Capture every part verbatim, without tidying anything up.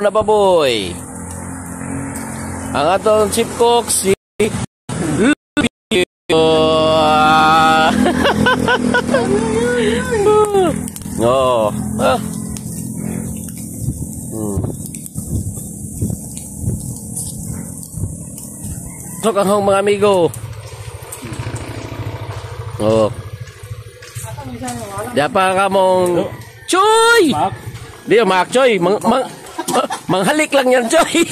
na baboy. Ang atong chief cook si Lupio. Oh. Ah. Hmm. So kahong mga amigo. Oh. Dapa ka mong Choy! Di mak Choy, mang, mang, manghalik lang yan Choy.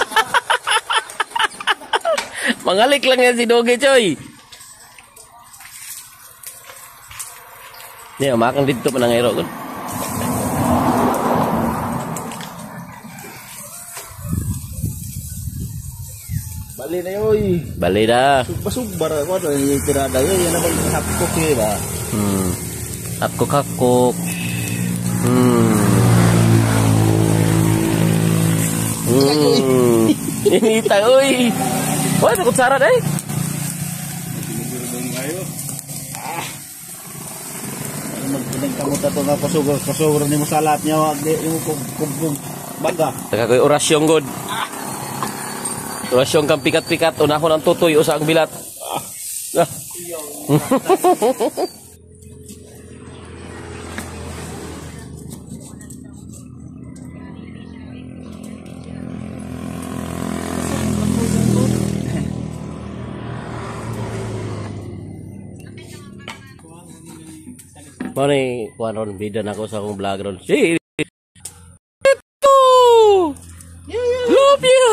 Manghalik lang yan si Doge Choy. Di makan dito pa nang ero kun. Bali na yoy. Bali na. Sugba-sugbar ako ito. Yung tirada yun. Yan naman hapkok eh ba? Hmm. Hapkok-hapkok. Hmm. Hmm. Inita, uy. Wah, takot sarad eh. Ah. Magpinagkamuta ito nga kasugor. Kasugor ni mo sa lahat niya. Yung kung baga. Taka ko'y orasyon god. Orasyon kang pikat-pikat. Unahon ang tutoy o sa ang bilat. Ah. Mana ni kuan ron bidan ako sa akong vlog ron. Si Ito! Love you!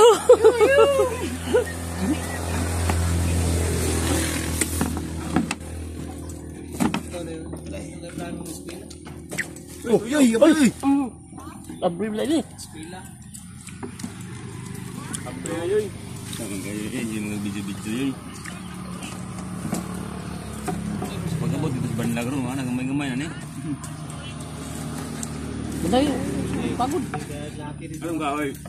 Oh, yoy, yoy. Abri bela ni. Abri yoy. Ang gaya yun, yung video-video yun. Pagkabot dito sa banlag ron, mga nagamay-gamay na ni. Benda yun, pagod. Anong ka, oy?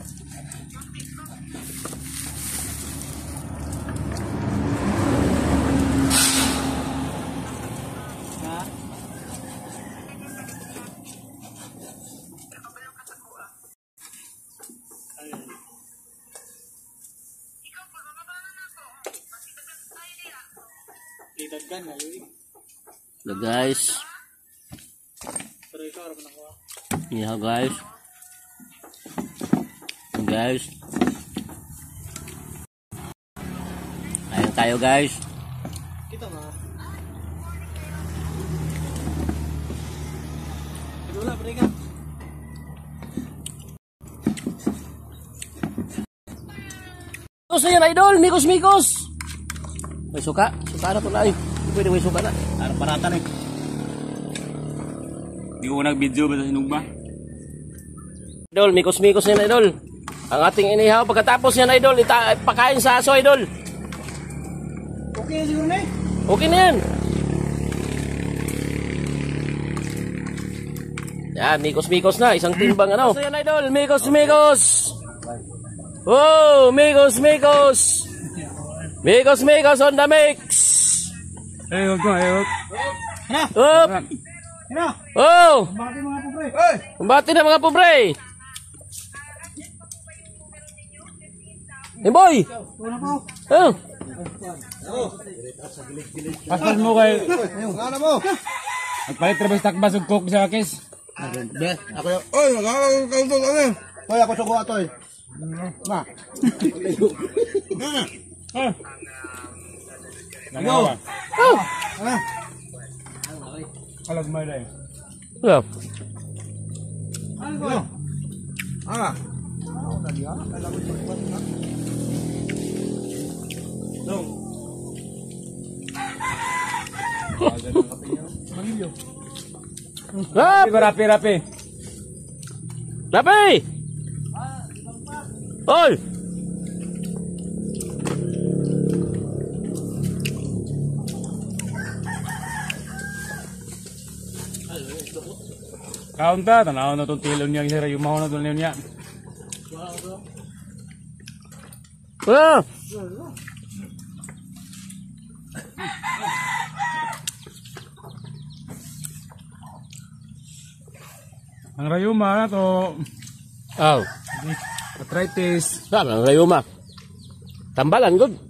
So guys. Yeah guys. Guys. Ayan tayo guys. Kita ba? Ito na, breka. Ito sa yan idol, mikos-mikos. May suka, suka na ito na eh. Pwede may suka na. Ano paratan eh. Di ko nag-video ba sa sinugba? Idol, mikos-mikos yan idol. Ang ating inihaw pagkatapos yan idol, ita pakain sa aso idol. Okay siguro na eh. Okay na yan. Yan, mikos-mikos na. Isang timbang ano. So yan idol, mikos-mikos. Oh, mikos-mikos. Mikos-mikos on the mix. Eh, wag ko, eh, wag. Ano? Up. Ano? Oh. Kumbati mga pobre. Hey! Kumbati na mga pobre. Hey boy. Oh. Paspas mo kay... Ano mo? Nagpalit trabas takbas ug cook sa kes. Be, ako yung... Oy, nag-aaral ka ito, ano? Hoy, ako sugo ato eh. Ma. Ah. Nagawa. Oh. Ano? Alag may day. Yeah. Ano? Ah. Dong. Rap. Rapi, rapi. Rapi. Oi. Kaunta, tanaw na itong tilon niya, sir, yung mahon na doon niya. Ah. Ang rayuma na to. Oh. Arthritis. Sabi ang kayo ma. Tambalan, good.